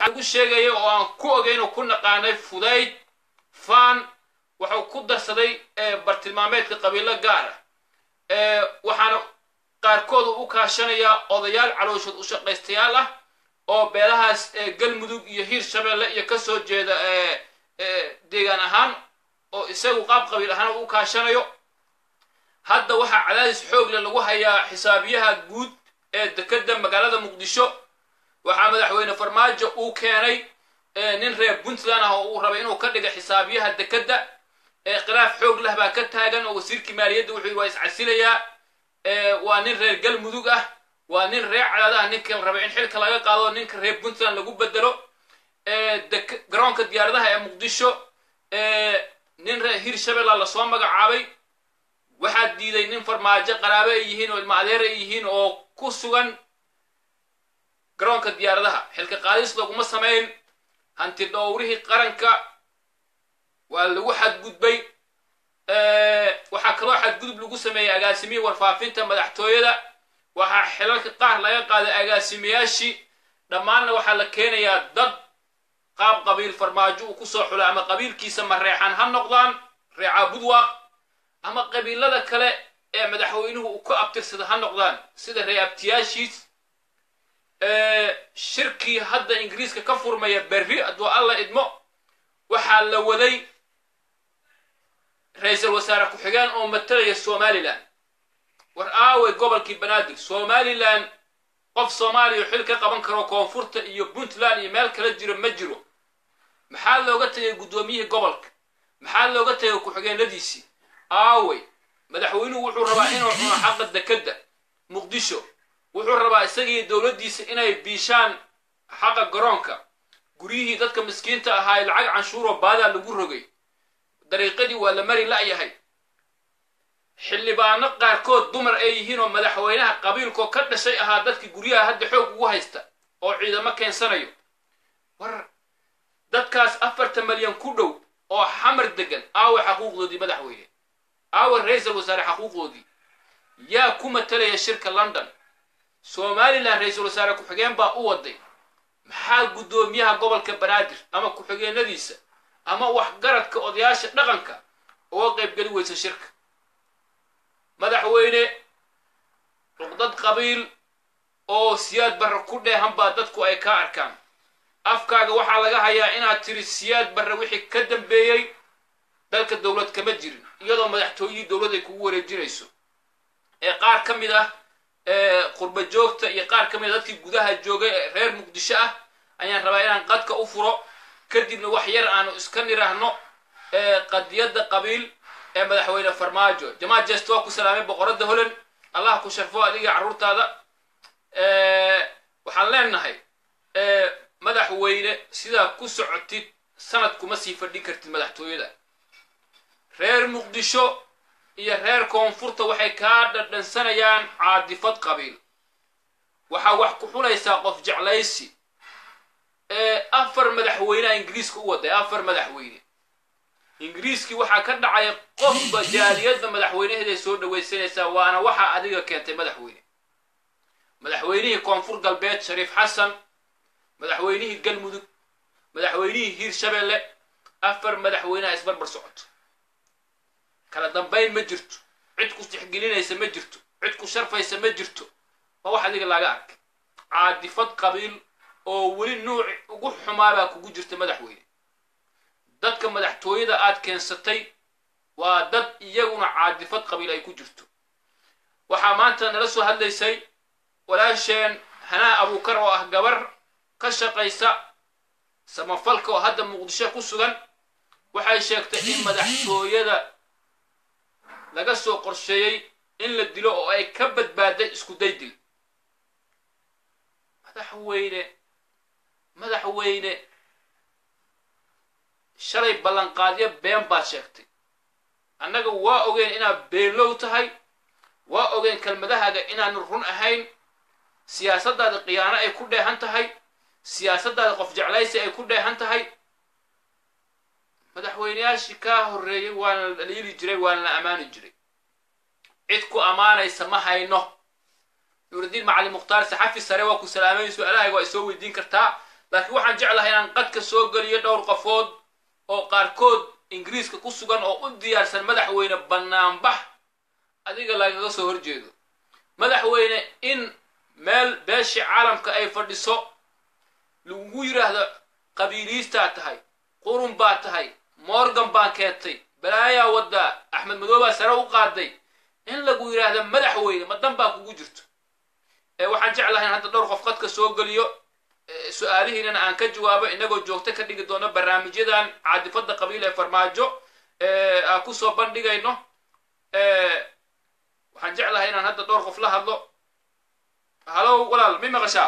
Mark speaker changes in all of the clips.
Speaker 1: ugu sheegay oo aan ku ogeyn oo ku naqaanay fudayd faan wuxuu ku darsaday bartilmaameedka qabiilo gaar ah waxaana qaarkood u kaashanaya odayaal calooshood u shaqaystayaal ah oo beelahaas galmudug iyo hiirshabeelle iyo ka soo jeeda deegaan ahaan oo isagu qaab qabiil ahaan u kaashanayo hadda waxaa cadaadis xoog leh lagu hayaa xisaabiyaha guud ee dekedda magaalada muqdisho waxaa madaxweyne farmaajo uu keenay nin reer puntland ah oo uu rabay inuu ka dhigo xisaabiyaha dekedda khilaaf xoog leh baa ka taagan oo wasiirkii maaliyadda wuxuu waa iscasilayaa waa nin reer galmudug ah waa nin reer cadaad ah ninka rabay in xilka laga qaado ninka reer puntland lagu bedelo garoonka diyaaradaha ee muqdisho nin reer hiirshabeelle la soo magacaabay waxaa diiday nin farmaajo qaraabe ay yihiin oo ilma adeer ay yihiin oo ku sugan garoonka diyaaradaha xilka qaadis laguma samayn hanti dhowrihii qaranka waa lagu xadgudbay waxaa kaloo xadgudub lagu sameeyey agaasimihii warfaafinta madaxtooyada waxaa xilalka qaar laga qaaday agaasimayaashii dhammaanna waxaa la keenayaa dad qaab qabiil farmaajo uu ku soo xulay ama qabiilkiisa mareexan ha noqdaan reeca budwaaq ama qabiilada kale ee madaxweynuhu uu ka abtirsada ha noqdaan sida reeabtiyaashiis shirkii hadda ingiriiska ka furmaya berri hadduu alla idmo waxaa la waday ra-iisul wasaare ku-xigeen oo matalaya somalilan war aaway gobolkii banaadir somalilan qof soomaaliya xil ka qaban karo koonfurta iyo puntland iyo meel kala jiro ma jiro maxaa looga tagay guddoomiyihii gobolka maxaa looga tagay ku-xigeenadiisii aaway madaxweynuhu wuxuu rabaa inuu cuno xaqa dekedda muqdisho wuxuu rabaa isagii dowladdiisa inay biishaan xaqa garoonka guryihii dadka miskiinta ahaa ee lacag canshuuroo baadaa lagu rogay dariiqadii waa la mari la'yahay xildhibaano qaarkood dumar ay yihiin oo madaxweynaha qabiilkoo ka dhashay ahaa dadkii guryaha hadda xoog ugu haysta oo ciidamo keensanayo war dadkaas 4 malyan ku dhow oo xamar degan aawe xaquuqdoodii madaxweyne aawe ra-iisul wasaare xaquuqdoodii yaa ku matalaya shirka london somalilan ra-iisul wasaare ku-xigeen baa u waday maxaa guddoomiyaha gobolka banaadir ama ku-xigeenadiisa ama waxgaradka odayaasha dhaqanka oo qaybgeli weysa shirka madaxweyne luqdad qabiil oo siyaad barre ku dheehan baa dadku ay ka arkaan afkaaga waxaa laga hayaa inaad tiri siyaad barre wixii ka dambeeyey dalka dowlad kama jirin iyadoo madaxtooyihii dowlad ay kugu wareejinayso qaar ka mid ah qurba joogta iyo qaar ka mid a dadkii gudaha joogay reer muqdisho ah ayaan rabaa inaan qadka u furo kadibna wax yar aanu iska niraahno qadiyadda qabiil ee madaxweyne farmaajo jamaal jeesto waa ku salaamay boqoradda holan allah ku sharfo adiga carruurtaada waxaan leenahay madaxweyne sidaa ku socotid sanad kuma sii fadhin kartid madaxtooyada reer muqdisho iyo reer koonfurta waxay kaa dhadhansanayaan caadifad qabiil waxaa wax ku xulaysaa qof jeclaysi 4 madaxweynaha ingiriiska u waday 4 madaxweyne ingiriiskii waxaa ka dhacay qofba jaaliyadda madaxweynaheeday soo dhawaysanaysaa waana waxaa adiga keentay madaxweynihii koonfur galbeed shariif xasan madaxweynihii galmudug madaxweynihii hiirshabeelle 4 madaxweynaha isbarbar socoto kala dambayn ma jirto cid ku tixgelinaysa ma jirto cid ku sharfaysa ma jirto waa wax adiga laga arkay caadifad qabiil oo weli nuuc ugu xumaabaa kugu jirta madaxweyne dadka madaxtooyada aad keensatay waa dad iyaguna caadifad qabiil ay ku jirto waxaa maanta nala soo hadlaysay walaasheen hanaa abuukar oo ah gabar ka shaqaysa samafalka oo hadda muqdisho ku sugan waxay sheegtay in madaxtooyada laga soo qorsheeyey in la dilo oo ay ka badbaaday isku daydil madaxweyne shalay ballanqaadyo been baad sheegtay annaga waa ogeen inaad beenlow tahay waa ogeen kelmadahaaga inaanu run ahayn siyaasaddaada khiyaano ay ku dheehan tahay siyaasaddaada qof jeclaysi ay ku dheehan tahay madaxweynayaashii kaa horreeyey waana la dhaliili jiray waana la ammaani jiray cid ku ammaanaysa ma hayno nuuridiin macalin mukhtaar saxafi sare waa ku salaamay su'aalahayga waa isoo weydiin kartaa laakiin waxaan jeclahay inaan qadka soo geliyo dhowr qofood oo qaarkood ingiriiska ku sugan oo u diyaarsan madaxweyne banaanbax adiga lagaga soo horjeedo madaxweyne in meel beeshii caalamka ay fadhiso lagu yiraahdo qabiiliistaa tahay qurun baa tahay morgan baan keentay balaayaa waddaa axmed madoobaa sare u qaaday in lagu yiraahdo madaxweyne ma dan baa kugu jirto waxaan jeclahay in hadda dhowr qof qadka soo geliyo su-aalihiinana aan ka jawaabo inagoo joogto ka dhigi doono barnaamijyadan caadifada qabiil ee farmaajo aan kusoo bandhigayno waxaan jeclahay inaan hadda dhowr qof la hadlo halow walaal mi maqashaa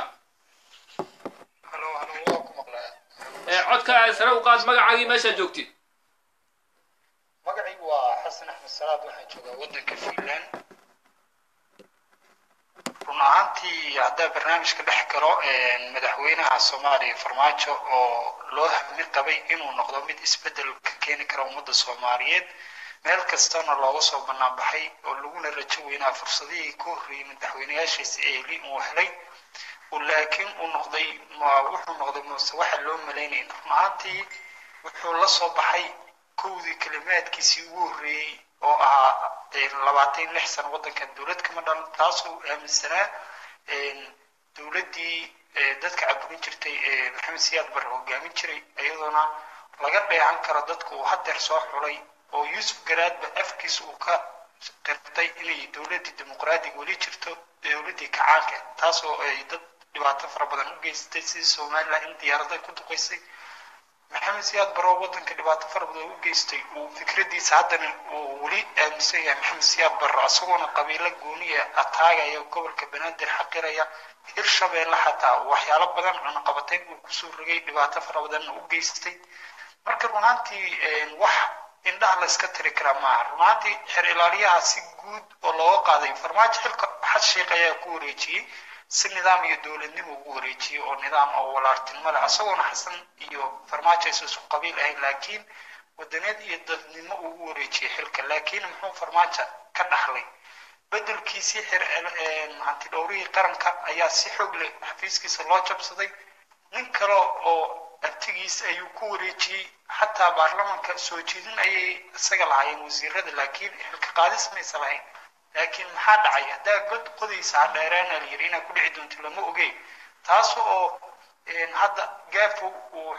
Speaker 1: codka sare u qaad magacaagii meeshaa joogtid
Speaker 2: magacaygu waa xasan axmed salaad waxaan joogaa waddanka Finland run ahaantii haddaa barnaamijka dhex galo madaxweynaha Soomaaliya Farmaajo oo loo hammi qabay inuu noqdo mid isbedel ka keeni kara ummadda Soomaaliyeed meel kastana looga soo bannaan baxay oo laguna rajo weynaa fursadihii ka horreeyay madaxweynayaashiisa ee uu helay laakiin wuxuu noqday mase waxa loo malaynayay run ahaantii wuxuu la soo baxay kowdii kalimaadkiisii ugu horreeyay oo ahaa 26 sano waddankan dowlad kama dhalan taasoo aaminsanaa dowladdii dadka caburin jirtay maxamed siyaad barre hogaamin jiray iyadoona laga dheehan karo dadku uu haddeer soo xulay oo yuusuf garaadba afkiisa uu ka qirtay inay dowladdii dimuqraadiga weli jirto dowladdii kacaanka taasoo ay dad dhibaato fara badan u geystay sidii Soomaaliland in diyaarada ku duqaysay maxamed siyaad barre waddanka dhibaato fara badan u geystay uu fikradiisa haddana uu weli aaminsan yahay maxamed siyaad barre asagoona qabiilo gooniya ataagaya gobolka banaadir xaqiraya hirshabeelle xataa waxyaalo badan cunaqabateyn uu kusoo rogay dhibaato fara badanna u geystay marka runaantii wax indhaha la iska tiri karaa maaha runaantii xer ilaaliyaha si guud oo looga qaaday farmaajo xilka xad sheekh ayaa ku wareejiyey si nidaam iyo dowladnimo ugu wareejiyey oo nidaam oo walaaltinimo leh asagoona xasan iyo farmaajo isku qabiil ahayn laakiin wadaneed iyo dadnimo ugu wareejiyey xilka laakiin muxuu farmaajo ka dhaxlay bedelkiisii hanti dhowrihii qaranka ayaa si xoog leh xafiiskiisa loo jabsaday nin kale oo abtigiis ayuu ku wareejiyey xataa baarlamaanka soo jeedin ayay isaga lahaayeen wasiirada laakiin xilka qaadis maysa lahayn laakiin maxaa dhacay haddaa god qodaysa hadheeraana la yiri inaa ku dhici doonto lama ogey taas oo hadda gaafo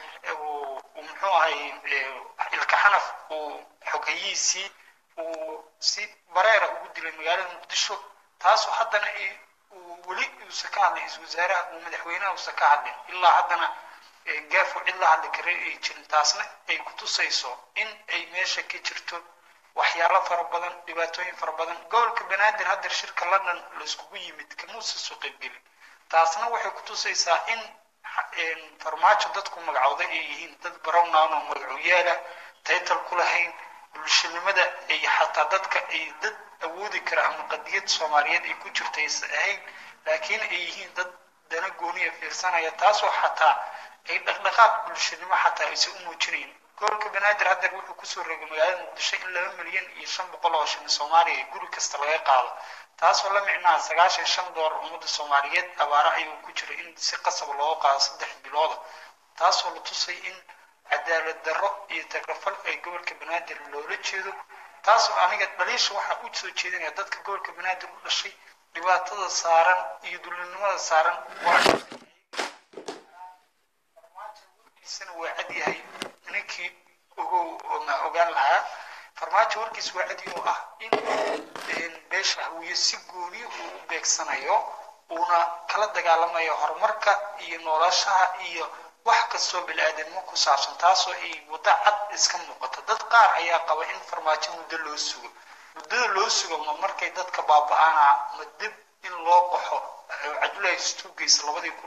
Speaker 2: uu muxuu ahay ilka xanaf uu xogayiisii uu si bareera ugu dilay magaalada muqdisho taasoo haddana weli uusa ka hadlay is-wasaaraha uu madaxweynaha uusa ka hadlin ilaa haddana gaafo cid la hadli kara ay jirin taasna ay ku tusayso in ay meesha ka jirto waxyaalo fara badan dhibaatooyin fara badan gobolka banaadir hadda shirka London la iskugu yimid kamuusa soo qaybgelin taasna waxay ku tusaysaa in farmaajo dadku magacooday ay yihiin dad barownaan oo magacuyaala title ku lahayn bulshanimada ay xataa dadka ay dad awoodi kara ama qadiyad Soomaaliyeed ay ku jirtay ahayn laakiin ay yihiin dad dana gooniya fiirsanaya taasoo xataa ay dhaqdhaqaaq bulshanimo xataa aysan u muujinayn gobolka banaadir hadda wuxuu kusoo rogay magaalada muqdisho in 2 milyan iyo 500 oo shilin Soomaaliya guri kasta laga qaado taasoo la micnaa $95 ummadda Soomaaliyeed abaara ayuu ku jira in si qasab loo qaado 3 bilood taasoo la tusay in cadaalad darro iyo tagrafal ay gobolka banaadir loola jeedo taasoo aniga dhaliisha waxa u soo jeedinaya dadka gobolka banaadir u dhashay dhibaatada saaran iyo dulinimada saaran waa cad yahay ninkii ogaan lahaa farmaajo warkiis waa cad oo ah in beesha hawiye si gooni uu u beegsanayo una kala dagaalamayo horumarka iyo noloshaha iyo wax kastoo bilaadanimo ku saabsan taasoo ay wada cad iska muuqato dad qaar ayaa qaba in farmaajo muddo loo sugo markay dadka baaba'aana madib in loo qaxo Cabdullaahi Stuugis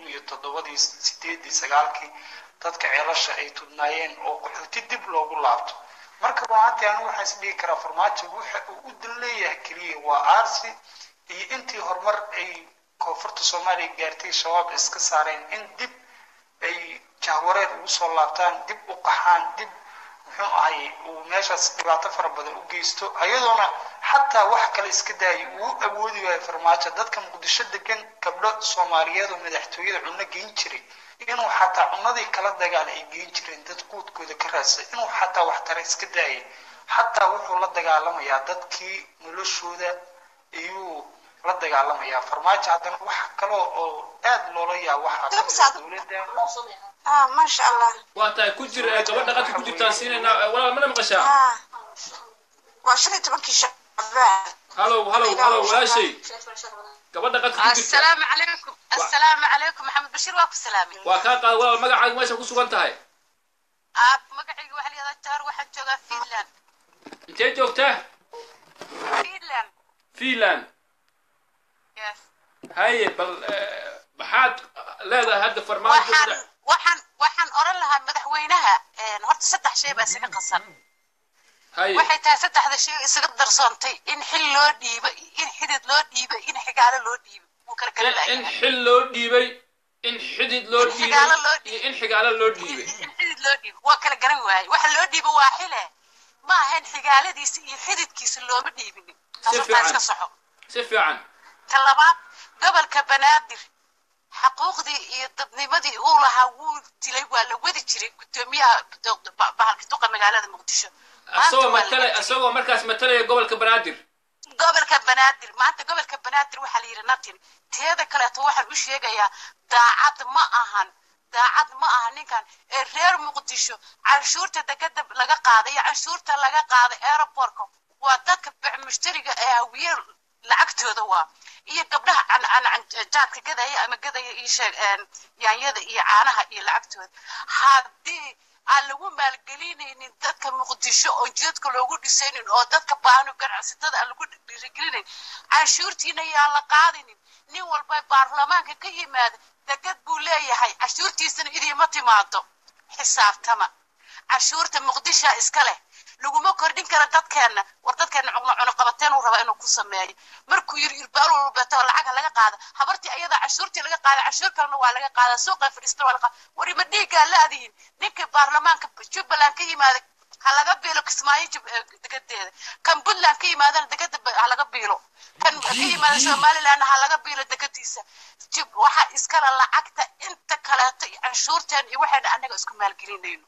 Speaker 2: 2007 dadka ceelasha ay tudnaayeen oo qaxooti dib loogu laabto marka waantii anu waxa isdhihi kara farmaajo waxa uu u dileeyahay kaliya waa aarsi iyo intii horumar ay koonfurta Soomaaliya gaartay shabaab iska saareen in dib ay jahwareer ugu soo laabtaan dib u qaxaan dib muxuu ahay uu meeshaas dhibaato fara badan u geysto ayadoona xataa wax kale iska daayay uu awoodi waayay farmaajo dadka muqdisho degan gabdho Soomaaliyeed oo madaxtooyada cunno geyn jiray inuu xataa cunadii kala dagaal ay geyn jireen dad quudkooda ka raadsa inuu xataa wax tara iska daayay xataa wuxuu la dagaalamayaa dadkii noloshooda ayuu la dagaalamayaa farmaajo haddana wax kale oo aad loola yaabo waxaa dowladda
Speaker 3: ما شاء الله
Speaker 1: waatahay ku jir gabadha qadka ku jirtaan siinayna walaal mana maqashaa
Speaker 3: وعشرين تبكي شعبان
Speaker 1: halow walaashay gabadha qadka ku jirta
Speaker 4: السلام عليكم محمد بشير واكو سلامي
Speaker 1: waa kaa qaad walaal magacaaga meesha ku sugan tahay
Speaker 4: مقعي واحد يا دكتور واحد جوغا فينلاند
Speaker 1: intee joogtaa Finland
Speaker 4: يس
Speaker 1: haye bal maxaad leedahay hadda farmaajo
Speaker 4: waxaan oran lahaa madaxweynaha horta saddex shay baa isaga qasan
Speaker 1: haye
Speaker 4: waxay tahay saddexda shay isaga darsoontay in xil loo dhiibay in xidid loo dhiibay in xigaalo loo dhiibay wuu kala kala laayay
Speaker 1: in xil loo dhiibay in xidid loo dhiibay iyo in xigaalo loo dhiibay
Speaker 4: in xidid loo dhiibay waa kala garan waayay waxa loo dhiibay waa xile ma ahayn xigaaladiisa iyo xididkiisa looma dhiibin
Speaker 1: si fiican
Speaker 4: talabaad gobolka banaadir xaquuqdii iyo dadnimadii uu lahaa wuu dilay waa la wadi jiray gudoomiyaha bahalka duqa magaalada muqdisho
Speaker 1: asagoo markaas matalaya gobolka banaadir
Speaker 4: maanta gobolka banaadir waxaa la yidhi natin teeda kaleeto waxaan u sheegayaa daacad ma ahan ninkan ee reer muqdisho canshuurta degada laga qaaday iyo canshuurta laga qaaday aeroportka waa dadka mushtariga ee hawiye lacagtooda waa iyo gabdhaha jaadka gadaya ama gadaya iyo yaanyada iyo caanaha iyo lacagtooda haddii aan lagu maalgelinaynin dadka muqdisho oo jidadka loogu dhisaynin oo dadka baanu ganacsatada aan lagu dhiirigelinayn canshuurtiina yaan la qaadinin nin walba baarlamaanka ka yimaada degad buu leeyahay canshuurtiisana idiima timaado xisaabtama canshuurta muqdisha iska leh laguma kordhin kara dadkeena war dadkeena cuno qabateen uu rabaa inuu ku sameeyo markuu yiri irbaal walba lacag laga qaado habartii ayada cashuurtii laga qaado cashuur kalena waa laga qaada suuqa fadhiista waa laga wari ma dhiiga laadiin ninka baarlamaanka Jubbaland ka yimaada ha laga biilo Kismaayo degadeeda kan Puntland ka yimaadana degada ha laga biilo kan ka yimaada Somaliland ha laga biilo degadiisa waxa iska la lacagta inta kale cashuurteen iyo waxaan anaga isku maalgelinayno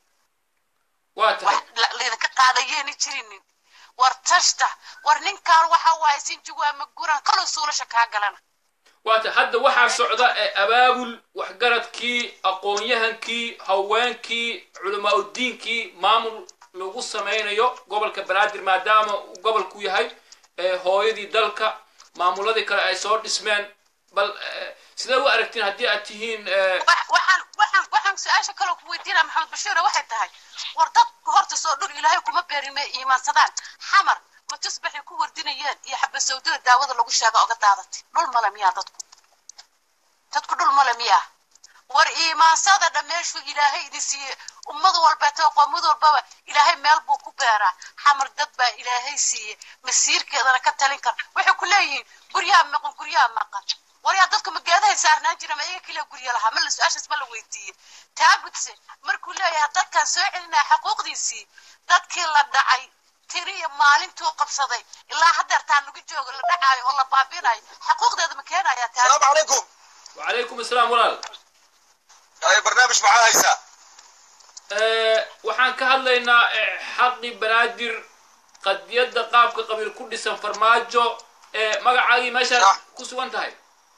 Speaker 4: ka qaadayeen jirinin war tashta war ninkaan waxa waay sinjiga ma guran kala suulasha ka galana
Speaker 1: hadda waxa socda abaabul waxgaradkii aqoonyahankii haweenkii culamaa u diinkii maamul lagu sameeyo gobolka banaadir maadaama gobolku yahay hooyadii dalka maamuladii kale ay soo dhismeen bal sida u aragtiin hadii aad tihiin
Speaker 4: waxaan su'aasha kale ku weydiinaa maxamed bashiir waxay tahay war dad horta soo dhur ilaahay kuma beerimay iimaansadaan xamar ma tusbaxay ku wardinayeen iyo xabasowdada daawada lagu sheego oga daadatay dhul malamiya dadku dhul malamiya war iimaansada dhameeshu ilaahay idin siiyay ummad walba qoomad walba ilaahay meel buu ku beeraa xamar dad baa ilaahay siiyay masiirkeedana ka talin kar waxay ku leeyihiin guryaha maqan waryaa dadku magaadahay saarnaan jira ma iyaga kaliya gurya lahaa ma la su-aashaas ma la weydiiyey taabudse markuu leeyahay dadkan soo celinaya xaquuqdiisii dadkii la dhacay tiriya maalintuu qabsaday ilaa haddeertaan lagu joogo la dhacaayo oo la baabinayo xaquuqdeeda ma keenaya
Speaker 5: salaamu calaykum
Speaker 1: wacalaykum asalaam walaal
Speaker 5: barnaamij maxaa haysaa
Speaker 1: waxaan ka hadlaynaa xaqi banaadir qadiyadda qaabka qabiil ku dhisan farmaajo magacaagii meeshaad ku sugan tahay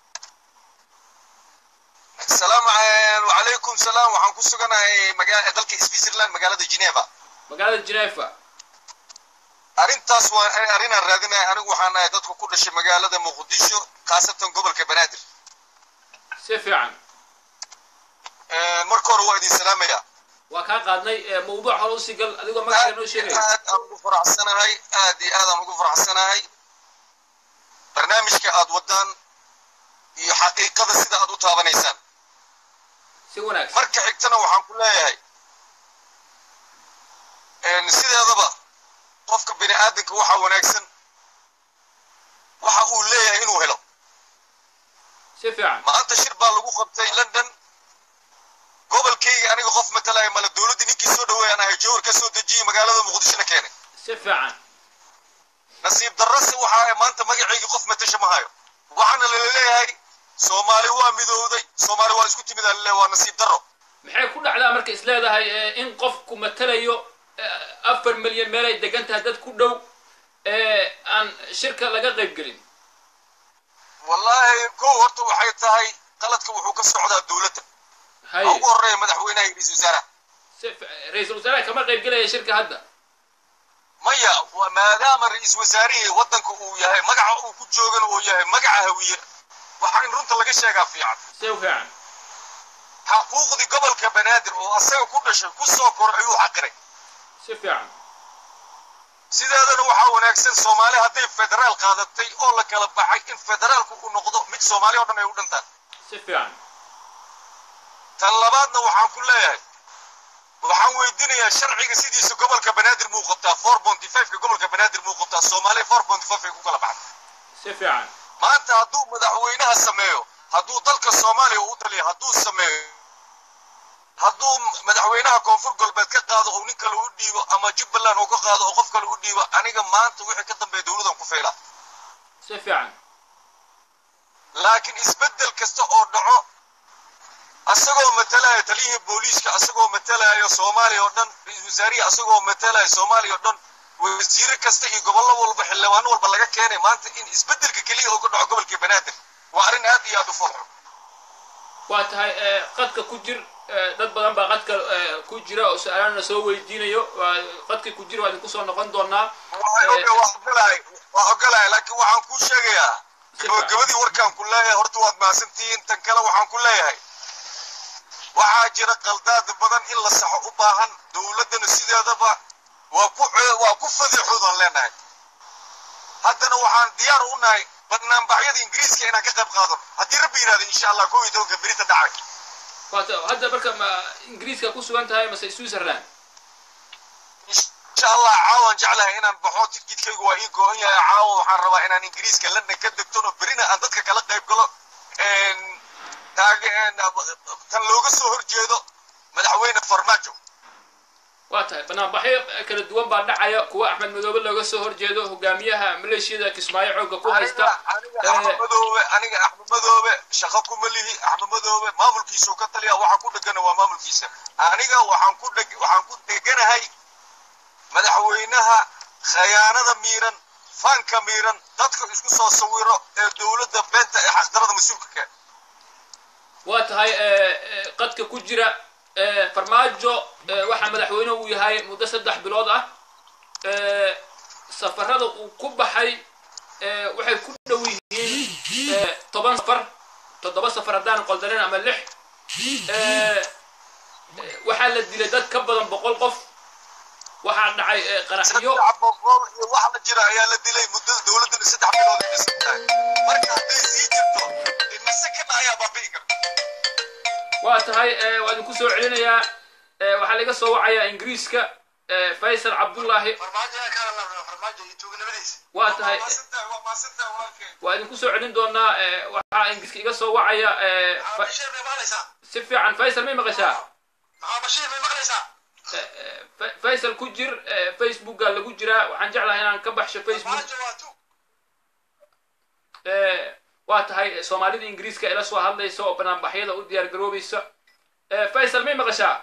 Speaker 5: السلام عليكم سلام waxaan ku suganahay dalka Switzerland magaalada Geneva arintaas waa arin aan raadinay anigu waxaan ahay dadku ku dhashay magaalada Muqdisho qaasatan gobolka Banaadir
Speaker 1: si fiican
Speaker 5: marka hore waa idin salaamaya
Speaker 1: waa ka qaadnay mowduuc hore u sigal adigoo magaca noo sheegay
Speaker 5: aad ugu faraxsanahay barnaamijka aad wadaan iyo xaqiiqada sida aad u taabanaysaan
Speaker 1: si wanaagsan
Speaker 5: marka xigtana waxaan ku leeyahay sideedaba qofka bini aadamka waxa wanaagsan waxa uu leeyahay inuu helo
Speaker 1: si fiican
Speaker 5: maanta shir baa lagu qabtay London gobolkayga aniga qof matalay mala dawladda ninkii soo dhaweeyay anahay jawhar ka soo dejiyay magaalada Muqdisho keenay
Speaker 1: si fiican
Speaker 5: nasiib darrasi waxa ay maanta magacayga qof matasha ma hayo waxaana la leeyahay soomaali waa midowday soomaali waa isku timid alle waa nasiib daro
Speaker 1: maxay ku dhacdaa marka is leedahay in qofku matalayo 4 milyan meel ay degan tahay dad ku dhow aan shirka laga qayb gelin
Speaker 5: wallahi ko horta waxay tahay qaladka wuxuu ka socdaa dawladda ugu horeeya madaxweynaha iyo ra'iisul wasaaraha kama qayb galaya shirka hadda maya maadaama ra'iisul wasaarihi waddanka uu yahay magaca uu ku joogana uu yahay magaca hawiye waxa in runta laga sheegaa fiican
Speaker 1: fiican
Speaker 5: xuquuqdii gobolka banaadir oo asaga ku dhashay ku soo koray ayuu xaqiray
Speaker 1: fiican
Speaker 5: sideedana waxaa wanaagsan soomaali hadday federaal qaadatay oo la kala baxay in federaalku uu noqdo mid soomaali oo dhan ay u dhantaan
Speaker 1: fiican
Speaker 5: tan labaadna waxaan ku leeyahay waxaan weydiinayaa sharciga sidiisa gobolka banaadir muu qabtaa 4.5 gobolka banaadir muu qabtaa soomaali 4.5 ay ku kala baxday
Speaker 1: fiican
Speaker 5: maanta hadduu madaxweynaha sameeyo hadduu dalka soomaaliya u taliyo hadduu sameeyo hadduu madaxweynaha koonfur galbeed ka qaado oo nin kale u dhiibo ama jubbaland uu ka qaado oo qof kale u dhiibo aniga maanta wixii ka dambeeya dawladan ku feelaa
Speaker 1: fiican
Speaker 5: laakiin isbeddel kasta oo dhaco asagoo matalaya taliyihii booliiska asagoo matalaya soomaaliya oo dhan ra'iisul wasaarihi asagoo matalaya soomaaliya oo dhan wasiir kasta iyo gobollo walba xildhibaan walba laga keenay maanta in isbeddelka kaliya oo ka dhaco gobolka banaadir waa arrin aad iyo aad u fudud
Speaker 1: waa tahay qadka ku jir dad badan baa qadka ku jira oo su'aalana soo weydiinayo qadka ku jira waa idinku soo noqon doonaa
Speaker 5: waa ogolahay laakiin waxaan kuu sheegayaa gabagabadii warkaan ku leeyahay horta waad mahadsantihiin tan kale waxaan ku leeyahay waxaa jira qaldaad badan in la saxo u baahan dawladdana sideedaba waa ku fadiixoodaan leenahay haddana waxaan diyaar u nahay barnaamijyada ingiriiska inaan ka qayb qaadano haddii rabbi yidhahdo insha allah 12 berita dhacay
Speaker 1: hadda marka ma ingiriiska ku sugan tahay mase Switzerland
Speaker 5: insha allah caawan jeclahay inaan baxo tikidkaygu waa ii go'an yahay caawan waxaan rabaa inaan ingiriiska London ka degtono berina aan dadka kala qayb galo tan looga soo horjeedo madaxweyne farmaajo
Speaker 1: waa tahay banaanbaxyo kala duwan baa dhacaya kuwa axmed madoobe looga soo horjeedo hogaamiyaha maleeshiyada kismaayo xoogga ku haysta
Speaker 5: aniga axmed madoobe shaqo kuma lihi axmed madoobe maamulkiisu ka taliya waxa ku dhegana waa maamulkiisa aniga waxaan ku dheganahay madaxweynaha khayaanada miiran fanka miiran dadka isku soo sawiro ee dawladda beenta ee xaqdarada mas'uulka ka
Speaker 1: waa tahay qadka ku jira farmaajo waxa madaxweynuhu uu yahay muddo 3 bilood ah safarada uu ku baxay waxay ku dhow yihiin 10 safar 7 safar hadaan qaldanin ama 6 waxa la dilay dad ka badan 100 qof waxa dhacay qaraxyo
Speaker 5: waxa la jira ayaa la dilay muddo dawladda 3 bilood ay dhisatay marka haday sii jirto masakana ayaa baabi'in
Speaker 1: waa tahay waa idinku soo celinayaa waxaa laga soo wacayaa ingiriiska faysal cabdullaahi waa tahay waa idinku soo celin doonaa waxaa ingiriiska iga soo wacaya si fiican faysal may maqashaa faysal ku jir facebooka lagu jiraa waxaan jeclahay inaan ka baxsho facebook waa tahay soomaalida ingiriiska ila soo hadlaysa oo banaanbaxyada u diyaar garoobaysa faysal may maqashaa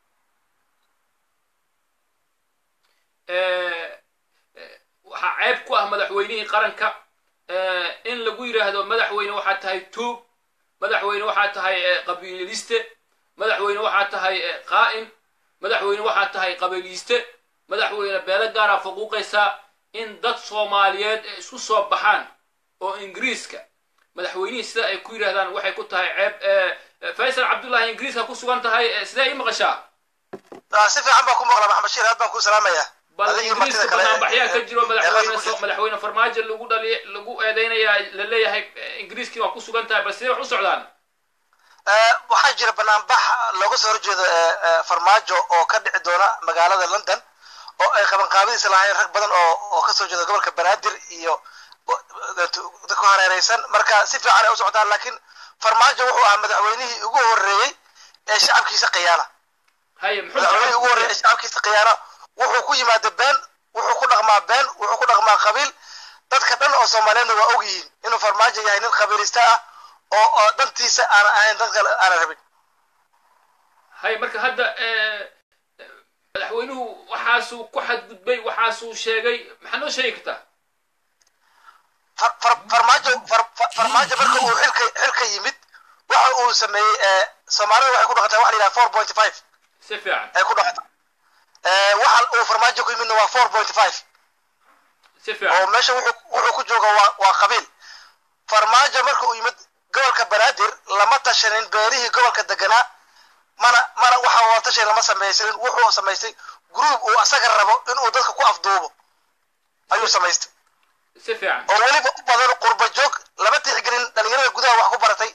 Speaker 1: waxaa ceeb ku ah madaxweynihii qaranka in lagu yiraahdo madaxweyne waxaa tahay tuug madaxweyne waxaa tahay qabiiliste madaxweyne waxaa tahay qaa'im madaxweyne waxaa tahay qabiiliste madaxweyne beelo gaara faquuqaysa in dad Soomaaliyeed isku soo baxaan oo ingiriiska madaxweynihii sida ay ku yiraahdaan waxay ku tahay ceeb faysal cabdullaahi ingiriiska ku sugan tahay sida ay maqashaa
Speaker 6: si fiican baa ku maqla maxamed shiir aad baan ku salaamayaa
Speaker 1: bal ingiriiska banaanbaxyaa ka jiro madaxweyne farmaajo lagu eedeynaya la leeyahay ingiriiskii waa ku sugan tahay bal sidee wax u socdaan
Speaker 6: waxaa jira banaanbax looga soo horjeedo farmaajo oo ka dhici doona magaalada London oo ay qabanqaabadiisa lahayn rag badan oo ka soo jeeda gobolka banaadir iyo dadku hareeraysan marka si fiican ay u socdaan laakiin farmaajo wuxuu ahaa madaxweynihii ugu horeeyay ee shacabkiisa qiyaana madaxweynihii ugu horeeyay ee shacabkiisa qiyaana wuxuu ku yimaado been wuxuu ku dhaqmaa been wuxuu ku dhaqmaa qabiil dadka dhan oo Soomaaliyeed waa og yihiin inuu farmaajo yahay nin qabiilista ah oo dantiisa aan ahayn dad kale aan rabin
Speaker 1: hay marka hadda madaxweynuhu waxaasuu ku xadgudbay waxaasuu sheegay maxaa noo sheegi kartaa
Speaker 6: farmaajo marka uu xilka yimid waxa uu sameeyey soomaalida waxay ku dhaqataa waxa la yidhaha 4.5
Speaker 1: si fiican
Speaker 6: ay ku dhaqataa waxa uu farmaajo ku yimidna waa 4.5
Speaker 1: si fiican
Speaker 6: oo meesha wuxuu ku jooga waa qabiil farmaajo marka uu yimid gobolka banaadir lama tashanin beerihii gobolka deganaa mana waxa uu tashay lama samaysan wuxuu samaystay group uu asaga rabo inuu dadka ku afduubo ayuu samaystay
Speaker 1: si fiican
Speaker 6: oo weliba u badan qurba joog lama tixgelin dhalinyarada gudaha wax ku baratay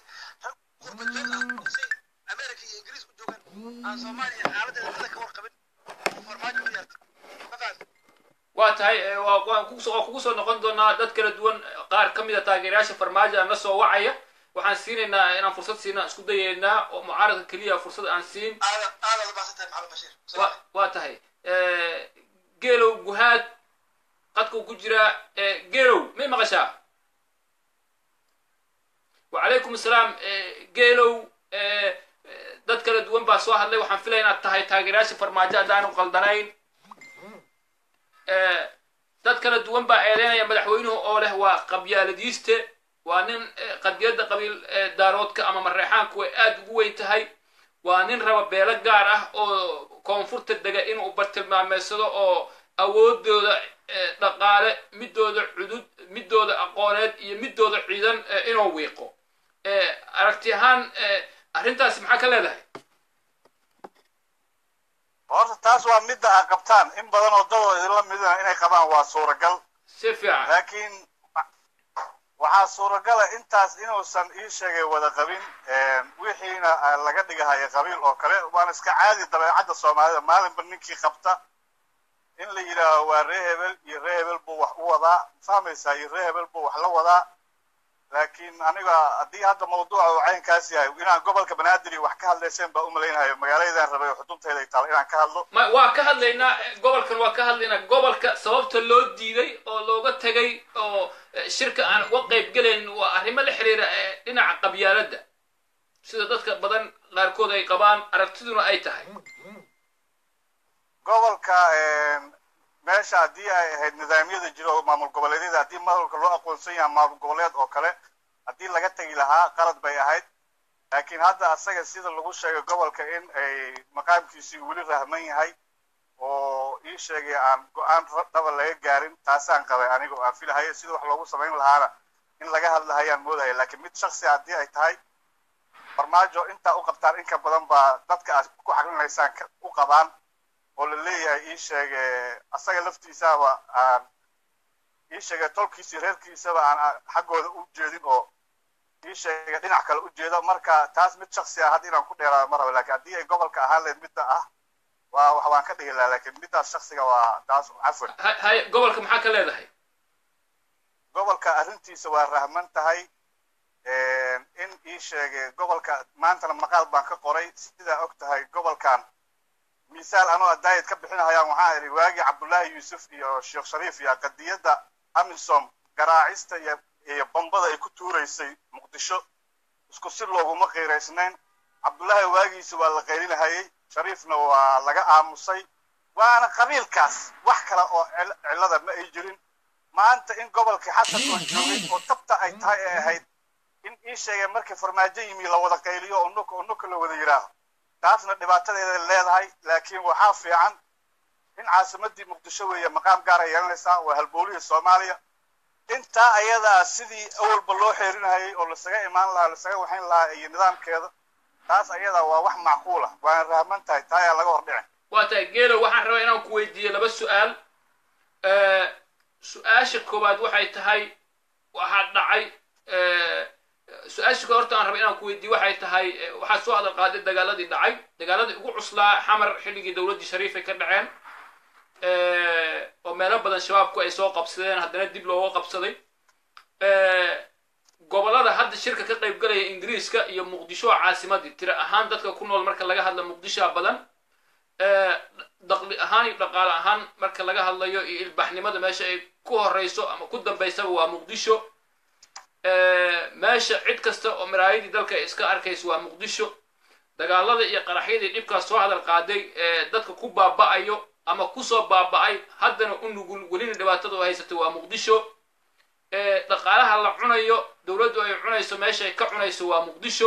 Speaker 6: America iyo Ingiriis ku joogan aan Soomaaliya xaaladda ka warqabin farmaajo u yartay
Speaker 1: waa tahay waa kugu soo noqon doonaa dad kala duwan qaar ka mid a taageerayaasha farmaajo aan la soo wacaya waxaan siinaynaa inaan fursad siina isku dayaynaa oo mucaaradka keliya fursad aan siin waa tahay geelow guhaad qadka uu ku jiraa geelow may maqashaa wacalaykum assalaam geelow dad kala duwan baa soo hadlay waxaan filaya inaad tahay taageerayaasha farmaajo haddaanu qaldanayn dad kala duwan baa eedeynaya madaxweynuhu oo leh waa qabyaaladiiste waa nin qadiyadda qabiil daaroodka ama mareexaanku ay aad ugu weyn tahay waa nin raba beelo gaar ah oo koonfurta dega inuu bartilmaameysado oo awoodooda dhaqaale midooda cudud midooda aqooneed iyo midooda ciidan inuu wiiqo aragti ahaan arrintaasi maxaa ka leedahay
Speaker 7: horta taas waa midda ay qabtaan in badan oo dadoo idinla midina inay qabaan waa suuragal
Speaker 1: si fiican
Speaker 7: laakiin waxaa suuragala intaas inuusan ii sheegay wada qabin wixiina laga dhigahaya qabiil oo kale waana iska caadi dabeecadda soomaalida maalinba ninkii qabta in la yidhaaho waa ree hebel iyo ree hebel buu wax u wadaa fahmaysaa iyo ree hebel buu wax la wadaa laakiin aniga haddii hadda mawduuca uu caynkaas yahay inaan gobolka banaadir wax ka hadlayseen baa u malaynayo magaaladan rabay oo xuduntayda ay taalo inaan ka hadlo
Speaker 1: waa ka hadlaynaa gobolkan waa ka hadlaynaa gobolka sababta loo diiday oo looga tegay oo shirka aan uga qayb gelayn waa arrimo la xiriira dhinaca qabyaaladda sida dadka badan qaarkood ay qabaan aragtiduna ay tahay
Speaker 7: gobolka meesha haddii ay ahayd nidaamyada jiro maamul goboleedyada haddii maamulka loo aqoonsan yahay maamul goboleed oo kale haddii laga tegi lahaa qalad bay ahayd laakiin hadda asaga sida lagu sheegay gobolka in ay maqaamkiisii weli rahman yahay oo ii sheegay aan go-aan dhaba laga gaarin taasaan qabay aniga oo aan filahayo sida wax loogu samayn lahaana in laga hadlahayaan moodaya laakiin mid shaksi haddii ay tahay farmaajo intaa u qabtaan in ka badan baa dadka aad ku xaglinaysaan u qabaan oo la leeyahay ii sheegay asaga laftiisaba aan ii sheegay tolkiisii reerkiisaba aan xaggooda u jeedin oo ii sheegay dhinac kale u jeedo marka taas mid shaksi ah hadda inaan ku dheeraado ma rabo laakiin haddii ay gobolka ahaan lahayd midda ah waa wax waan ka dhihi lahaa laakiin middaas shaksiga waa taas cafwan
Speaker 1: hay gobolka maxaa ka leedahay
Speaker 7: gobolka arrintiisa waa rahman tahay in ii sheegay gobolka maantana maqaal baan ka qoray sidaa og tahay gobolkan misaal anoo adaayad ka bixinahayaan waxaa idhi waagii cabdullaahi yuusuf iyo sheekh shariif iyo qadiyadda amisom garaacista iyo bombada ay ku tuuraysay muqdisho isku si looguma qiiraysnayn cabdullaahi waagiisa waa la qaylinahayay shariifna waa laga aamusay waana qabiilkaas wax kale oo cillada ma ay jirin maanta in gobolkii xasan oo joogay oo tabta ay tahay ee ahayd in ii sheegay markii farmaajo yimi la wada qayliyo oo nuka la wada yidhaaho taasna dhibaatadeeda leedahay laakiin waxaa fiican in caasimadii muqdisho weeye maqaam gaara yeelanaysaa waa halboolihii soomaaliya intaa ayadaa sidii awalba loo xeerinayay oo lasaga imaan lahaa lasaga waxayn lahaa iyo nidaamkeeda taas ayadaa waa wax macquul ah waana rahman tahay taa ayaa laga hor dhicin
Speaker 1: waa tahay geelow waxaan rabaa inaan ku weydiiyo laba su-aal su-aasha koowaad waxay tahay waxaa dhacay su-aasha horta aan raba inaan ku weydiiyo waxay tahay waxaa soo hadal qaaday dagaaladii dhacay dagaaladii ugu cuslaa xamar xilligii dowladdii shariif ay ka dhaceen oo meelo badan shabaabku ay soo qabsadeen haddana dib looga qabsaday gobolada hadda shirka ka qayb galaya ingiriiska iyo muqdisho caasimadii tira ahaan dadka ku nool marka laga hadla muqdishoa badan daqli ahaan iyo dhaqaale ahaan marka laga hadlayo iyo ilbaxnimada meesha ay ku horeyso ama ku dambaysaba waa muqdisho meesha cid kasta oo maraayadii dalka iska arkaysa waa muqdisho dagaalada iyo qaraxyadii dhibkaas soo hadal qaaday dadka ku baaba'ayo ama kusoo baaba'ay haddana u nugul welina dhibaatada oo haysatay waa muqdisho dhaqaalaha la cunayo dowladdu ay cunayso meesha ay ka cunayso waa muqdisho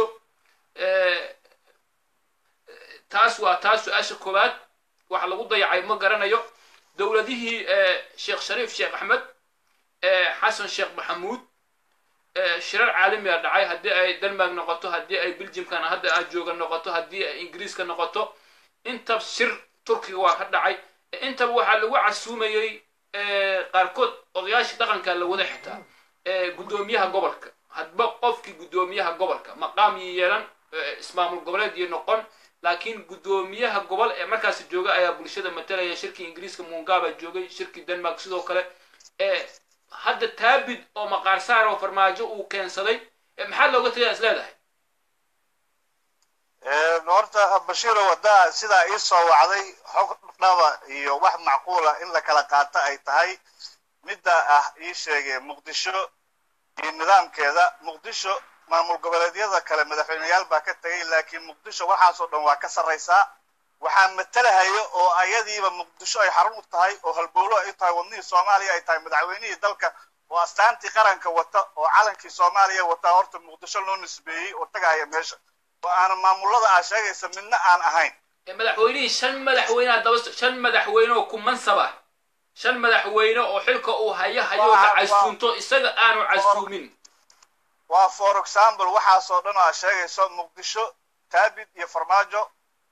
Speaker 1: taas waa taas su-aasha koowaad waxa lagu dayacay ma garanayo dowladihii sheekh shariif sheekh axmed xasan sheekh maxamuud shirar caalami ah dhacay haddii ay denmark noqoto haddii ay belgiumkan hadda aan jooga noqoto haddii ay ingiriiska noqoto intaba shir turkiga waa ka dhacay intaba waxaa lagu casuumayey qaarkood odayaashii dhaqanka la wada xitaa guddoomiyaha gobolka hadba qofkii guddoomiyaha gobolka maqaam yeelan ismaamul goboleed iyo noqon laakiin guddoomiyaha gobol ee markaasi jooga ayaa bulshada matalaya shirkii ingiriiska mungaba joogay shirkii denmark sidoo kale hadda taabid oo maqaar saar oo farmaajo uu keensaday maxaa looga tagay is leedahay
Speaker 7: horta bashiiro waddaa sidaa ii soo wacday xog dhaba iyo wax macquula in la kala qaato ay tahay midda ah ii sheegay muqdisho iyo nidaamkeeda muqdisho maamul goboleedyada kale madaxweyneyaal baa ka tegay laakiin muqdisho waxaasoo dhan waa ka sarraysaa waxaa matalahayo oo ayadiiba muqdisho ay xarun u tahay oo halbowlo ay tahay wadnihii soomaaliya ay tahay madaxweynihii dalka oo astaantii qaranka wata oo calankii soomaaliya wata horta muqdisho loo nisbeeyey oo tagahaya meesha oo aan maamullada aa sheegaysa midna aan ahayn
Speaker 1: madaxweynihii shan madaxweyne oo ku mansaba shan madaxweyne oo xilka uu hayo la casuunto isaga aanu casuumin
Speaker 7: waa for example waxaasoo dhan aa sheegayso muqdisho taabid iyo farmaajo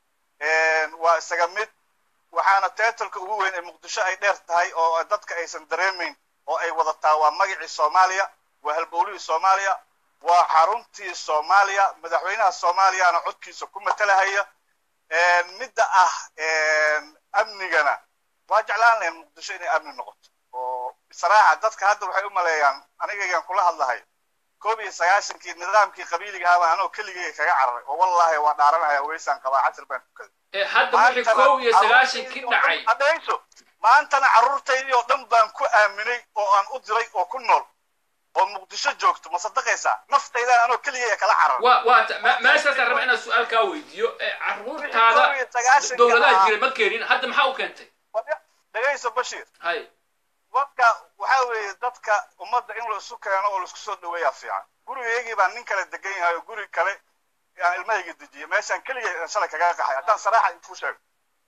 Speaker 7: waa isaga mid waxaana teetalka ugu weyn ee muqdisho ay dheer tahay oo dadka aysan dareemayn oo ay wadataa waa magacii soomaaliya waa halbowlihii soomaaliya waa xaruntii soomaaliya madaxweynaha soomaaliyana codkiisa ku matalahaya midda ah amnigana waa jeclaan lahayn muqdisho inay amni noqoto oo saraaxa dadka hadda waxay u maleeyaan anigaygan kula hadlahay 1991kii nidaamkii qabiiliga ahaa anoo keligay kaga cararay oo wallahi waa dhaaranaya weysaan qabaa casir baan tukaday
Speaker 1: hadda wixii 1991kii dhacay
Speaker 7: adayso maantana carruurtaydii oo dhan baan ku aaminay oo aan u diray oo ku nool oo muqdisho joogto ma sadaqaysaa naftayda anoo keligay kala cararay
Speaker 1: meeshaas aan rabaa inaan su'aal kaa weydiiyo carruurtaada dowladaha jiray ma keenin hadda maxaa u keentay
Speaker 7: dhagayso bashiir
Speaker 1: hay
Speaker 7: dadka waxaa weeye dadka ummadda in la isu keeno oo la isku soo dhaweeyaa fiican gurigaygii baan nin kale degan yahay oo guri kale aan ilmahayga dejiyey meeshaan keligay shalay kaga qaxay haddaan saraaxa kuu sheego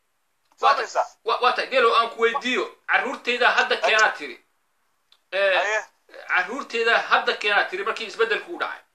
Speaker 1: waa tahay geelow aan ku weydiiyo carruurteyda hadda keenaa tiri carruurteyda hadda keenaa tiri markii isbeddelku u dhacay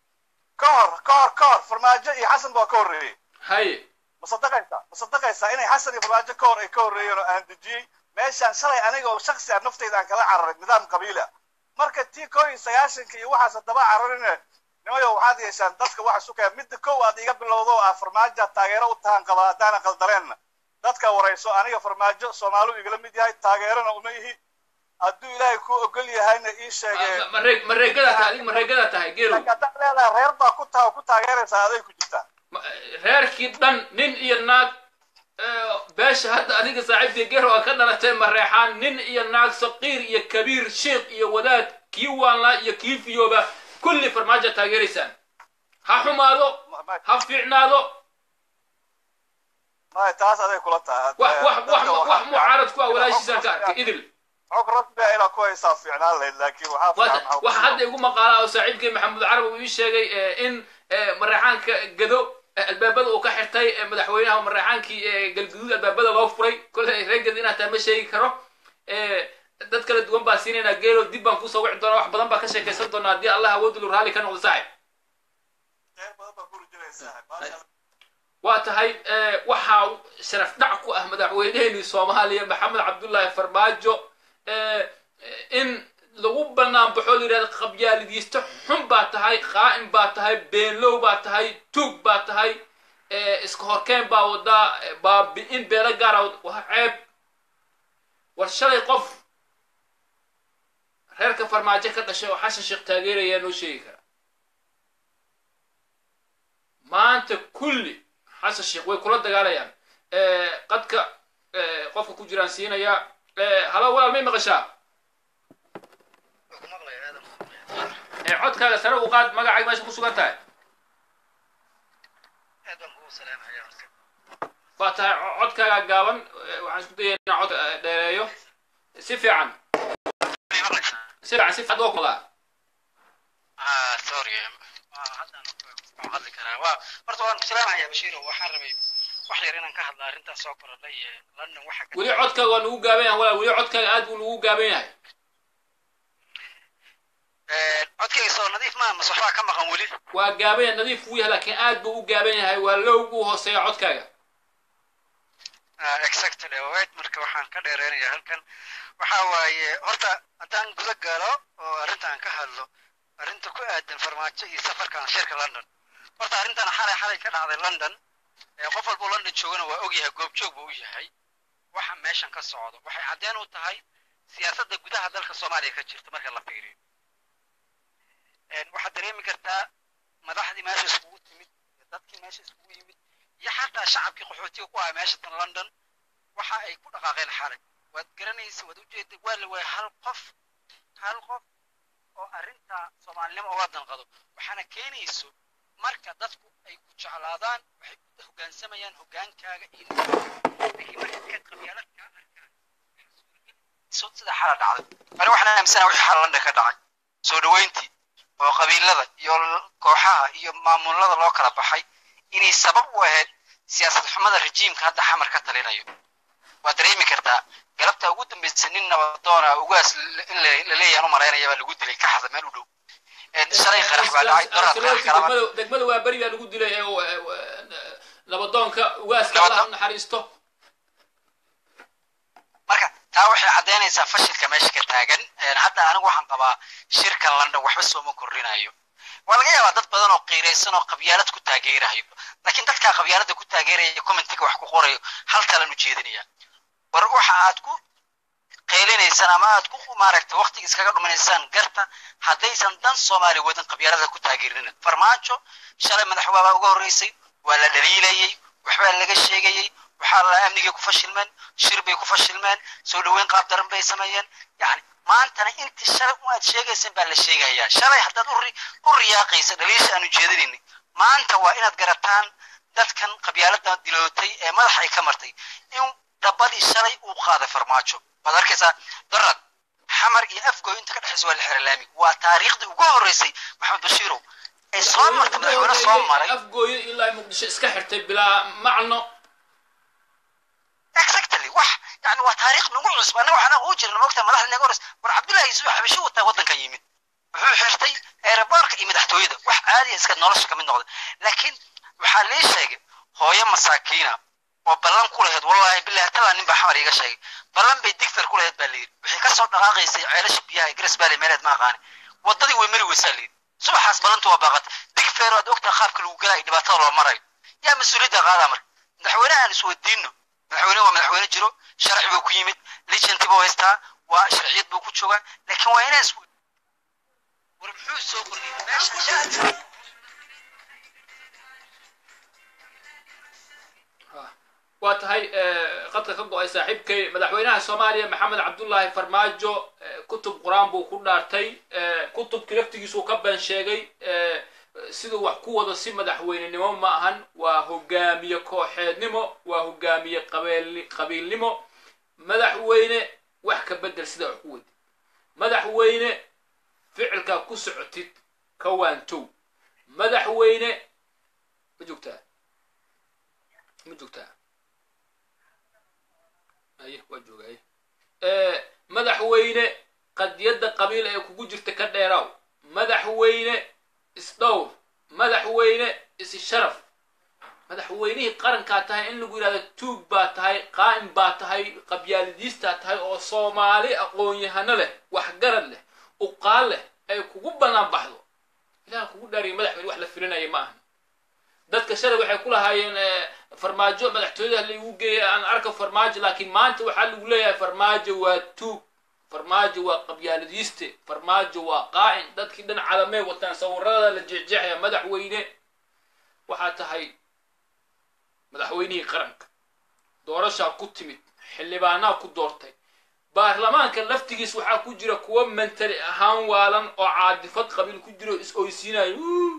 Speaker 7: ka hor farmaajo iyo xasan baa ka horreeyey
Speaker 1: haye
Speaker 7: ma sadaqaysaa inay xasan iyo farmaajo ka hor ay ka horreeyeen oo aan dejiyey meeshaan shalay aniga oo shaksi ah naftayda aan kala cararay nidaam qabiili ah marka tii 1991 iyo waxaas daba cararine nimayo waxaad yeeshaan dadka waxa sukaya midda kow aad iga bilowdo oo farmaajo taageero u tahan qaba haddaan qaldareenna dadka warayso aniga farmaajo Soomaalidu igala mid yahay taageerana uma yihi hadduu ilaahay ku ogol yahayna ii sheegay
Speaker 1: mareegada tahay geelow
Speaker 7: reer baa ku taageeraysaa aday ku jirtaa
Speaker 1: reerkii dhan nin iyo naag beesha hadda adiga saaxiibtii geerow aa ka dhalatay mareexaan nin iyo naag saqiir iyo kabiir sheekh iyo wadaad kii waanlaa iyo kii fiyooba kulli farmaajo taageeraysaan ha xumaado ha fiicnaado
Speaker 7: taas aday kula tahay
Speaker 1: wax mucaarad ku ah walaashiisaan ka arkay idil
Speaker 7: xog rasmi ah inaa ku haysaa fiicnaan lahayd laakiin
Speaker 1: waxa hadda igu maqaalaa oo saaxiibkii maxamuud carab uu ii sheegay in mareexaanka gado albaabada uu ka xirtay madaxweynaha mareexaankii galguduud albaabada loo furay kolley reegada inaad taa ma sheegi karo dad kala duwan baa siinaynaa geelow dib baan kusoo wici doonaa wax badan baa ka sheekaysan doonaa haddii allah awoodulu raalli ka noqdo saaxib waa tahay waxaa sharaf dhac ku ah madaxweyneheenii soomaaliya maxamed cabdullaahi farmaajo in lagu bannaan baxoo la yidhahda qabyaalidiista xun baa tahay qaa'im baa tahay beenlow baa tahay tuug baa tahay iska horkeen baa wadaa baabi'in beelo gaara waa ceeb war shalay qof reerka farmaajo ka dhashay oo xasan sheekh taageerayaa noo sheegi kara maanta kulli xasan sheekh way kula dagaalayaan qadka qofka ku jiraan siinayaa halo walaal may maqashaa codkaaga sare u qaad magacaaga meesha ku sugan tahay waa tahay codkaaga gaaban waxaan isku dayay inaan cod dheereeyo si fiican si fiican oo kula
Speaker 6: sorry hadda aan hadli karaa horta waan salaamayaa Bashiiro waxaan rabay wax yar inaan ka hadla arrintaas soo korodhay London waxa
Speaker 1: weli codkaaga waa nagu gaaban yahay weli codkaaga aad buu nagu gaaban yahay
Speaker 6: codkayga soo nadiif ma waxba ka maqan weli
Speaker 1: waa gaaban yahay nadiif wuu yahay laakiin aad buu u gaaban yahay waa lowgu hooseeya codkaaga
Speaker 6: exactly wait marka waxaan ka dheereynayaa halkan waxa waaye horta haddaan guda galo oo arrintan ka hadlo arrinta ku aadan farmaajo iyo safarkan shirka London horta arrintan xalay ka dhacday London qof walba London joogana waa og yahay goobjoog buu yahay waxa meeshan ka socdo waxay cadeen u tahay siyaasadda gudaha dalka Soomaaliya ka jirta marka la fiiriyo waxa dareemi kartaa madaxdii meesha iskugu timid dadkii meesha iskugu yimid iyo xataa shacabkii qaxootiga ku ah meesha tan London waxa ay ku dhaqaaqeen xalay waad garanaysaa wad u jeeday waa la way hal qof oo arrinta Soomaalnimo uga danqado waxaana keenayso marka dadku ay ku jeclaadaan waxay u hoggaansamayaan hoggaankaaga in marka ka qabyaaladka arkaan soo sida xala dhacday ana waxaan aaminsanahay wixii xalan ka dhacay soo dhaweyntii oo qabiilada iyo kooxaha iyo maamulada loo kala baxay inay sabab u ahayd siyaasad xumada rejiimka hadda xamar ka talinayo waa dareemi kartaa galabta ugu dambeysay nin nabadoona ugaas in la leeyahay u maraynaya lagu dilay ka xada meel u dhow shalay qarax baa dhacay
Speaker 1: degmada waa bari baa lagu dilay nabadoonka ugaaska Allah u naxariisto
Speaker 6: marka taa waxay cadeynaysaa fashilka meesha ka taagan hadda anigu waxaan qabaa shirka London waxba soo ma korrinayo waa laga yaabaa dad badan oo qiiraysan oo qabyaalad ku taageerayo laakiin dadka qabyaalada ku taageeraya commentiga wax ku qorayo hal kale u jeedinaya war waxa aad ku qeylinaysaan ama aad ku maaragtay waqtiga iskaga dhuminaysaan garta haddaysan dan Soomaali wadan qabyaalada ku taageerin farmaajo shalay madaxweynaha uga horeysay waa la dhaliilayay waxba laga sheegayay waxa la amniga ku fashilmeen shir bay ku fashilmeen soo dhaweyn qaab daran bay sameeyeen yani maantana inta shalay aad sheegaysan baa la sheegayaa shalay haddaad u riyaaqaysa dhaliisha aanu jeedinaynin maanta waa inaad garataan dadkan qabyaalada dilootay ee madaxa ay ka martay in dabadii shalay uu qaaday farmaajo baad arkaysaa darad xamar iyo afgooy inta ka dhaxaysa waa la xiralaami waa taariikhdii ugu horeysay maxamed bashiirow ee soo martay madaxweyne soo maray
Speaker 1: afgooy ilaa muqdisho iska xirtay bilaa macno
Speaker 6: exactly wax yani waa taariikh nagu cusub anaga waxaan ugu jirnaa waqti madaxda naga horeysay war Cabdullaahi Yuusuf xabashi uu taa wadanka yimid wuxuu xirtay aeroboortka iyo madaxtooyada wax caadi iska nolosha ka mid noqday laakiin waxaa la sheegay hooyo masaakiina oo ballan ku lahayd wallahi billahi taa nin baa xamar iga sheegay ballan bay digtar ku lahayd baa leeyahay wixii ka soo dhaqaaqaysay ceelasha biyaha Gres Valley meelad ma aqaan wadadii way mari weysaa leeyahay subaxaas ballantu waa baaqat digfeer oo ogta qaabka lagu galay dhibaatada loo maray yaa mas'uuliyadda qaada mar madaxweynaha aan isweydiino madaxweyne waa madaxweyne jiro sharci buu ku yimid legend buu haystaa waa sharciyad buu ku joogaa laakiin waa inay war muxuu soo kordhiyay meesha
Speaker 1: waa tahay qadka ka go'ay saaxiibkay madaxweynaha Soomaaliya Maxamed Cabdullaahi Farmaajo kutub quraan buu ku dhaartay kutubkii laftigiisu ka baan sheegay sidoo wax ku wada si madaxweynenimo ma ahan waa hogaamiye kooxeednimo waa hogaamiye qabiilnimo madaxweyne wax ka bedel sida wax ku wadi madaxweyne ficilka ku socotid ka waantow madaxweyne ma joogtaa أيه وجوعي مدحوينه قد يد قبيلة kugu jirta ka dheeraw madaxweyne isdowr madaxweyne is-sharaf madaxweynihii qaranka tahay in lagu yiraahdo tuug baa tahay qaa'im baa tahay qabyaaladiista tahay oo Soomaali aqoon-yahano leh wax garad leh u qaal leh ay kugu banaan baxdo ilaa kugu dhaariyo madaxweyne wax la filinaya ma aha dadka shalay waxay ku lahaayeen farmaajo madaxtooyada lagu geeyay aan arko farmaajo laakiin maanta waxa lagu leeyahay farmaajo waa tuug farmaajo waa qabyaaladiiste farmaajo waa qaa'in dadkii dhan calamay wataan sawirada la jeexjeexaya madaxweyne waxa tahay madaxweynihii qaranka doorasha ku timid xildhibaanaa ku doortay baarlamaanka laftigiis waxaa ku jira kuwa mentali ahaan waalan oo caadifad qabiil ku jiro is oysiinayo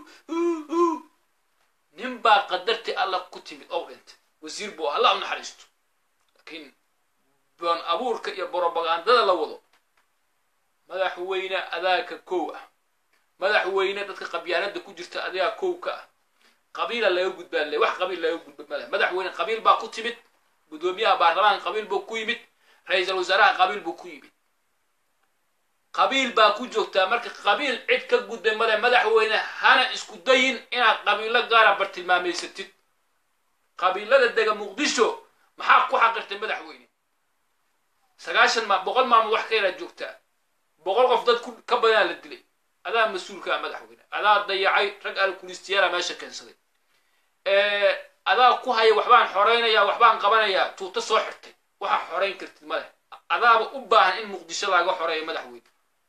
Speaker 1: nin baa qadarti alla ku timid oo dhintay wasiir buu alla u naxariisto laakiin baan abuurka iyo propagandada la wado madaxweyne adaaka kow ah madaxweyne dadka qabyaalada ku jirta adiga kow ka ah qabiila laga gudbaan wax qabiil laga gudbaan madaxweyne qabiil baa ku timid gudoomiyaha baarlamaanka qabiil buu ku yimid ra'iisul wasaaraha qabiil buu ku yimid qabiil baa ku joogtaa marka qabiil cid ka gudbay madaxweyne hana isku dayin inaad qabiilo gaara bartilmaameysatid qabiilada dega muqdisho maxaa ku xaqirtay madaxweyne 100 maalmood wax ka yara joogtaa 100 qof dad ka badan la dilay adaa mas'uulka madaxweyne adaa dayacay rag alkulistiyaala meesha keensaday adaa ku haya waxbaan xoreynaya waxbaan qabanaya tuuta soo xirtay waxa xoreyn kartid madax adaaba u baahan in muqdisho laga xoreeyo madaxweyne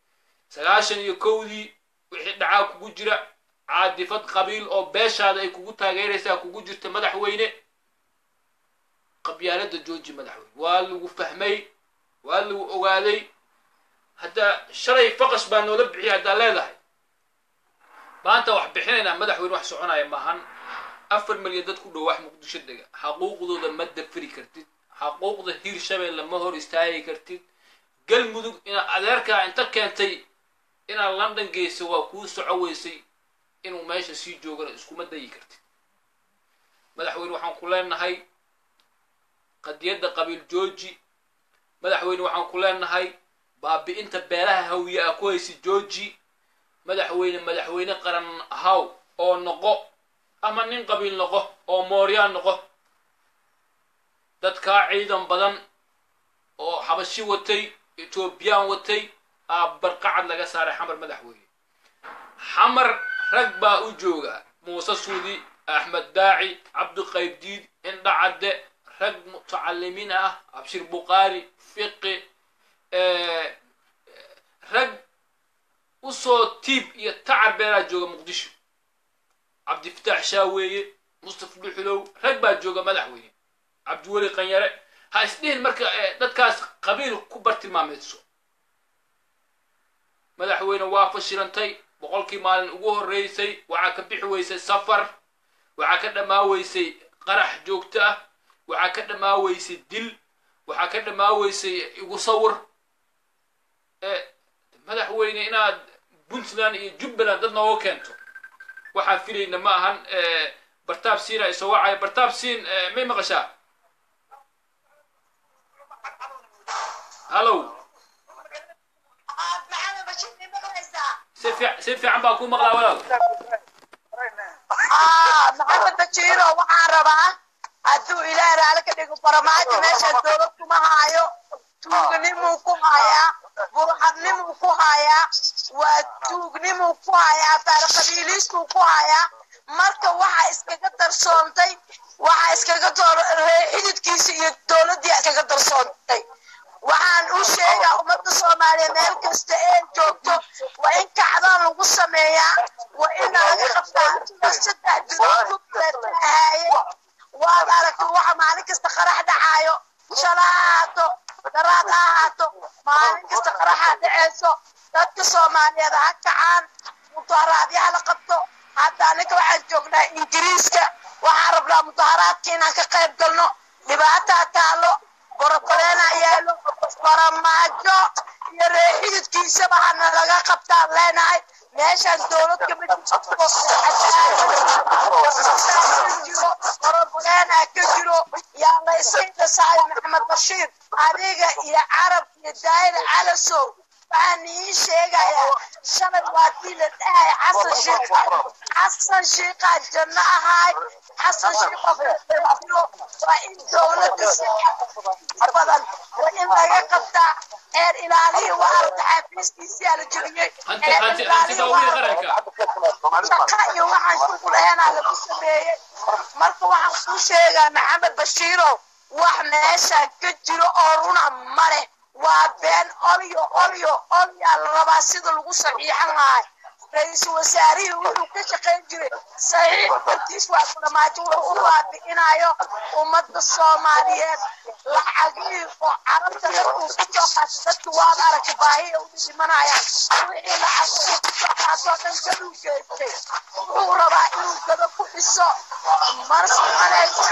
Speaker 1: 91dii wixii dhacaa kugu jira caadifad qabiil oo beeshaada ay kugu taageeraysaa kugu jirta madaxweyne qabyaalada jooji madaxweyne waa lagu fahmay waa lagu ogaaday hadda shalay faqas baa noola bixiyay hadda leedahay maanta wax bixinayna madaxweyne wax soconaya maahan 4 milyan dad ku dhow wax muqdisho dega xaquuqdooda ma dafiri kartid xaquuqda hiirshabeelle ma hor istaagi kartid galmudug ina adeerka inta keentay ina London geyso waa ku socoweysay inuu meesha sii joogana iskuma dayi kartid madaxweyne waxaan ku leenahay qadiyada qabiil jooji madaxweyne waxaan ku leenahay baabi'inta beelaha hawiye ah ku haysi jooji madaxweyne qaran ahaw oo noqo ama nin qabiil noqo oo mooryaan noqo dadka ciidan badan oo xabashi watay Ethiopian watay barqacad laga saaray xamar madaxweyne xamar rag baa u jooga Muuse Suudi Ahmed Daaci Abdu Qaybdiid inda cadde rag mutacallimiin ah Abshir Buqaari fiqi rag usoo tiib iyo tacab beelaa jooga muqdisho Abdi Fataax Shaaweeye Mustafa Dhuxulow rag baa jooga madaxweyne Abdiweli Qanyare ha isdhihin marka dadkaas qabiil ku bartilmaameedso madaxweyne waa fashilantay boqolkii maalin ugu horeysay waxa ka bixi weysay safar waxa ka dhamaaweysay qarax joogto ah waxa ka dhamaaweysay dil waxa ka dhamaaweysay igu sawir madaxweyne inaad Puntland iyo Jubbaland dad nooga keento waxa filayna ma ahan bartaab siina isoo wacay bartaab siin may maqashaa hallo سيف عم باكو مقلا ولا
Speaker 8: محمد بشير waxaan rabaa haduu ilaahay ala ka dhigo farmaajo meesha dawladku ma haayo tuugnimo ku haya burxadnimo ku haya waa tuugnimo ku haya qabiilistu ku haya marka waxa iskaga darsoontay waxa iskaga xididkiisa iyo dawladda iskaga darsoontay waxaan u sheegaa ummadda Soomaaliyeed meel kasta ee joogto waa in kacdaan lagu sameeyaa waa in laga qabtaa saddex bilood ku leeyahay waa aragtay waxa maalin kasta qarax dhacayo shalaato daraato maalin kasta qarax dhacayso dadka Soomaaliyeed ha kacaan mudaharaadyo la qabto hadda aniga waxaan joognaa Ingiriiska waxaan rabnaa mudaharaadka inaan ka qayb galno dhibaato taalo borokoleena yaalo farmaajo iyo reexidkiisa waxaana laga qabtaa leenahay meeshaan dawladka mid borokoleena ka jiro yaa la isayda Saacid Maxamed Bashiir adiga iyo Carab iyo Daayir Calasow waxaan ii sheegayaa shalay waa diil dhahay Xasan Sheekh janna ahay Xasan Sheekh waa in dawladda badan waa in laga qabtaa ee ilaaliyo waa taxafiiskiisa la jabiyay
Speaker 1: anti dawladda qaranka
Speaker 8: iyo waxaan ku leeyahay lagu sameeyay marka waxaan ku sheegaa Maxamed Bashiir wax meesha ka jiro oo runa mare waa been olyo la rabaa sida lagu saxiixan lahaa ra'iisul wasaarihi wuxuu ka shaqeyn jiray saxiix waa farmaajo wuxuu u baabi'inayo ummadda Soomaaliyeed lacagii oo carabta dadku ku soo qaato dadku waa aragti baahi u dhimanayaan wixii lacag uu ku soo qaato dhan gaduu geystay wuxuu rabaa inuu gado ku dhiso mars malaysa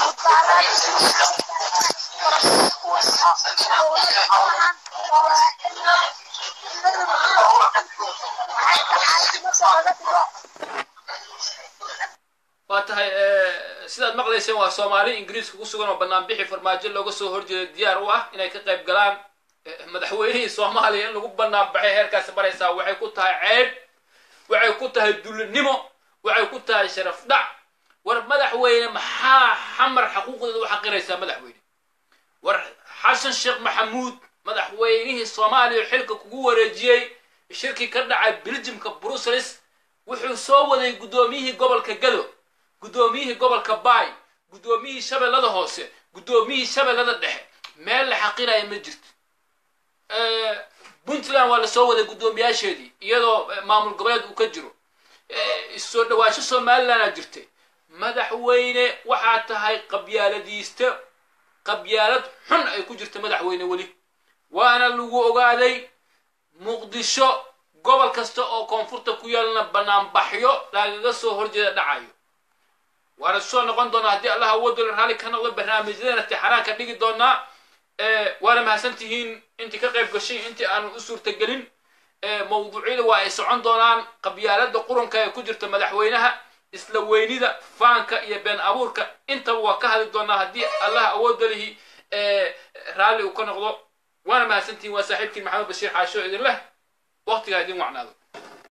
Speaker 1: waa tahay sidaad maqlayseen waa Soomaali Ingiriiska ku sugan oo banaan bixi farmaajo looga soo horjeedo diyaar u ah inay ka qayb galaan madaxweynihii Soomaaliya in lagu banaan baxay heerkaas baraysaa waxay ku tahay ceeb waxay ku tahay dulinimo waxay ku tahay sharaf dhac war madaxweyne maxaa xamar xuquuqdooda waxa qiraysaa madaxweyne war xasan sheekh maxamuud madaxweynihii Soomaaliya xilka kugu wareejiyay shirki ka dhacay Belgiumka Brussels wuxuu soo waday gudoomiyihii gobolka Gado gudoomiyihii gobolka Baay gudoomiyihii Shabeellada Hoose gudoomiyihii Shabeellada Dhexe meel la xaqirayo ma jirto Puntland waa la soo waday gudoomiyaasheedii iyadoo maamul goboleed uu ka jiro soo dhawaasho Somaliland jirtay madaxweyne waxa tahay qabyaaladiista qabyaalad xun ay ku jirto madaxweyne wali waana lagu ogaaday muqdisho gobol kasta oo koonfurta ku yaalna banaan baxyo lagaga soo horjeeda dhacayo waana soo noqon doona hadii Allah awood u raali ka noqdo barnaamijyada tixaraanka dhigi doona waana mahadsantihiin intii ka qayb gashay intii aan u suurtagelin mawduucyada waa ay socon doonaan qabyaalada quranka ee ku jirta madaxweynaha isla weynida faanka iyo been abuurka inta waa ka hadli doona hadii Allah awood leeyahay raali uu ka noqdo وانا ما سنتي وساحبك محمد بشير حاشو إذن له وقتها دي معناه